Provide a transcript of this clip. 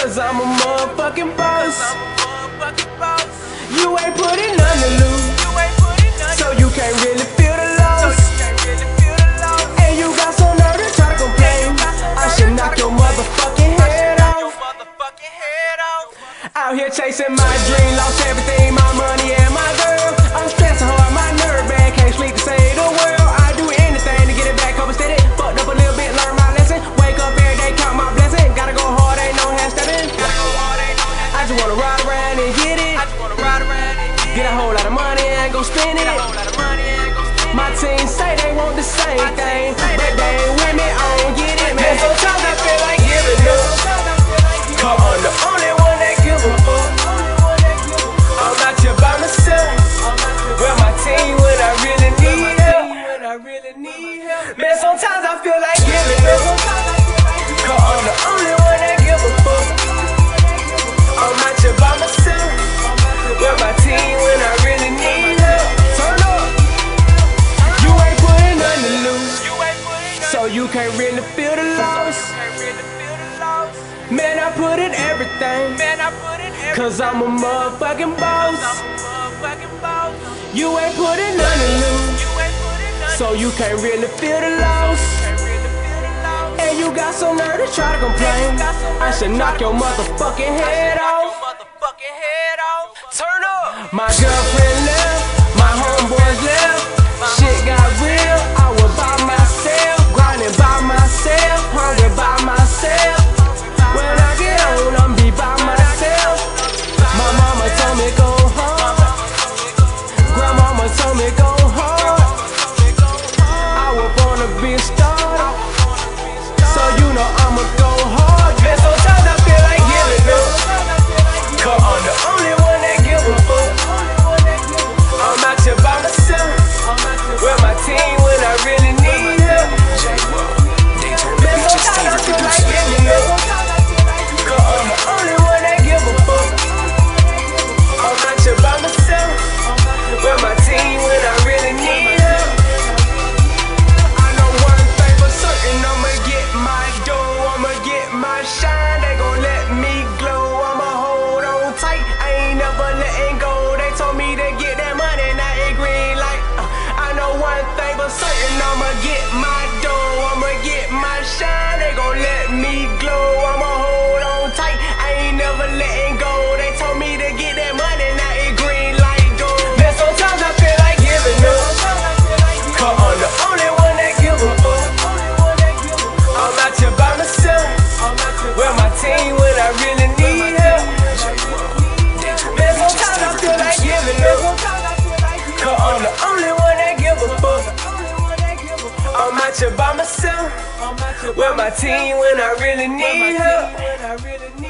Cause I'm a motherfucking boss. You ain't putting none to lose, so you can't really feel the loss. And you got some nerve to try to complain. I should knock your motherfucking head off. Out here chasing my dream, lost everything, my money and my girl. I'm stressing hard, my nerve bad, can't sleep to save the world. I do anything to get it back, hope steady. Fucked up a little bit, learn my lesson. Wake up every day, count my blessing. Gotta go hard, ain't no half stepping. I just wanna ride around and get it. Get a whole lot of money and go spend it. My team say they want the same thing, but they ain't with me, I don't get it, man. Sometimes I feel like giving up, cause I'm the only one that give a fuck. I'm out here by myself, with my team when I really need help. Man, sometimes I feel like giving up, cause I'm the only one that give a fuck. I'm out here by myself, with my team when I really need help. Turn up. You ain't putting nothing to lose, so you can't really feel the loss. Man, I put in everything, cause I'm a motherfucking boss. You ain't putting nothing to lose, so you can't really feel the loss. And you got some nerve to try to complain. I should knock your motherfucking head off. Turn up. My girlfriend left, my homeboys left. Shit got real, I was by myself, grinding by myself, hungry by myself. When I get home, I'm be by myself. My mama told me go hard, grandmama told me go hard. I was born to be a star, so you know I'ma go hard. Man, sometimes I feel like giving up, cause I'm the only one that give a fuck. I'm out here by myself, with my team when I really need help. Man, sometimes I feel like giving up, cause I'm the only one that give a fuck. I'm out here by myself, with my team when I really need help. I know one thing for certain, I'ma get my dough, I'ma get my shine. They gon' let me glow, I'ma hold on tight, I ain't never letting go. They told me to get that money, now it green light. I know one thing for certain, I'ma get my dough, I'ma get my shine. They gon' let me glow, I'ma hold on tight, I ain't never letting go. They told me to get that money, now it green light go. Man, sometimes I feel like giving up, cause I'm the only one that give a fuck. I'm out here by myself, with my team when I really need help. Man, sometimes I feel like giving up, cause I'm the only one that give a fuck. I'm out here by myself, with my team when I really need help.